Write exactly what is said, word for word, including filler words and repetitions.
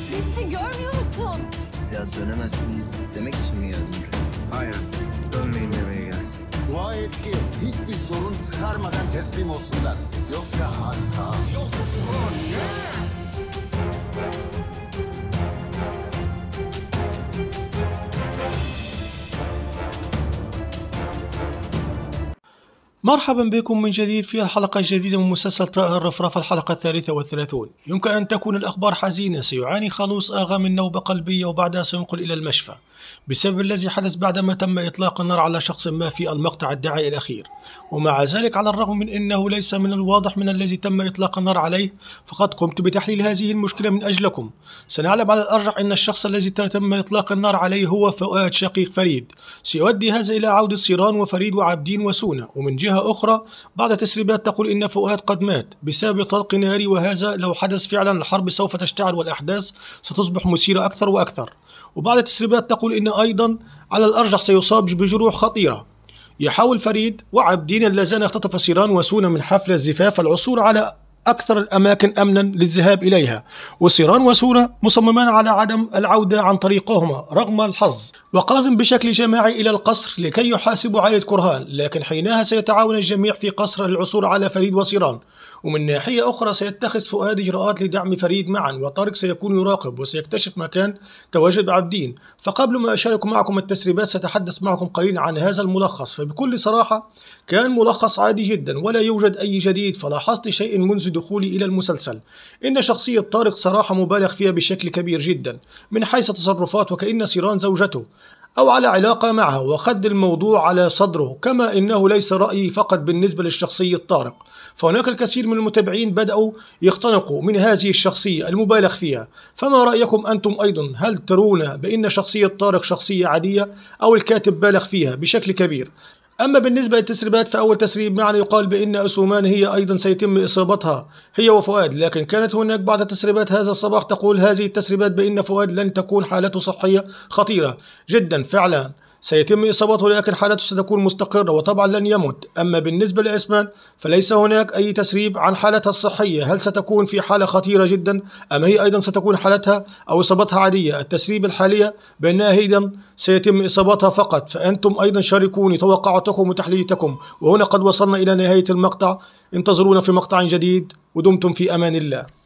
Fethi görmüyor musun? Ya dönemezsiniz demek için mi geldin buraya? Hayır, dönmeyin demeye geldim. Dua et ki hiçbir sorun çıkarmadan teslim olsunlar. Yoksa harika. مرحبا بكم من جديد في الحلقة الجديدة من مسلسل طائر الرفراف الحلقة الثالثة والثلاثون. يمكن أن تكون الأخبار حزينة. سيعاني خلوص آغا من نوبة قلبية وبعدها سينقل إلى المشفى بسبب الذي حدث بعدما تم إطلاق النار على شخص ما في المقطع الدعائي الأخير. ومع ذلك على الرغم من أنه ليس من الواضح من الذي تم إطلاق النار عليه، فقد قمت بتحليل هذه المشكلة من أجلكم. سنعلم على الأرجح أن الشخص الذي تم إطلاق النار عليه هو فؤاد شقيق فريد. سيؤدي هذا إلى عودة سيران وفريد وعابدين وسونة. ومن جهة أخرى بعض تسريبات تقول إن فؤاد قد مات بسبب طلق ناري، وهذا لو حدث فعلا الحرب سوف تشتعل والأحداث ستصبح مثيرة أكثر وأكثر. وبعض التسريبات تقول إن أيضا على الأرجح سيصاب بجروح خطيرة. يحاول فريد وعابدين اللذان اختطف سيران وسونة من حفل الزفاف العثور على أكثر الأماكن أمنا للذهاب إليها، وسيران وسونة مصممان على عدم العودة عن طريقهما رغم الحظ، وقازم بشكل جماعي إلى القصر لكي يحاسبوا عائلة كرهان. لكن حينها سيتعاون الجميع في قصر للعثور على فريد وسيران. ومن ناحية أخرى سيتخذ فؤاد إجراءات لدعم فريد معا، وطارق سيكون يراقب وسيكتشف مكان تواجد عابدين. فقبل ما أشارك معكم التسريبات سأتحدث معكم قليلا عن هذا الملخص. فبكل صراحة كان ملخص عادي جدا ولا يوجد أي جديد. فلاحظت شيء منذ دخولي إلى المسلسل، إن شخصية طارق صراحة مبالغ فيها بشكل كبير جدا من حيث تصرفات، وكأن سيران زوجته أو على علاقة معها، وخد الموضوع على صدره. كما إنه ليس رأيي فقط بالنسبة للشخصية طارق، فهناك الكثير من المتابعين بدأوا يختنقوا من هذه الشخصية المبالغ فيها. فما رأيكم أنتم أيضا؟ هل ترون بأن شخصية طارق شخصية عادية أو الكاتب بالغ فيها بشكل كبير؟ أما بالنسبة للتسريبات، فأول تسريب معنا يقال بأن أسومان هي أيضا سيتم إصابتها هي وفؤاد. لكن كانت هناك بعض التسريبات هذا الصباح تقول هذه التسريبات بأن فؤاد لن تكون حالته صحية خطيرة جدا. فعلا سيتم إصابته لكن حالته ستكون مستقرة وطبعا لن يمت. أما بالنسبة لأسمان فليس هناك أي تسريب عن حالتها الصحية، هل ستكون في حالة خطيرة جدا أم هي أيضا ستكون حالتها أو إصابتها عادية. التسريب الحالية بأنها أيضا سيتم إصابتها فقط. فأنتم أيضا شاركوني توقعاتكم وتحليلاتكم. وهنا قد وصلنا إلى نهاية المقطع. انتظرونا في مقطع جديد ودمتم في أمان الله.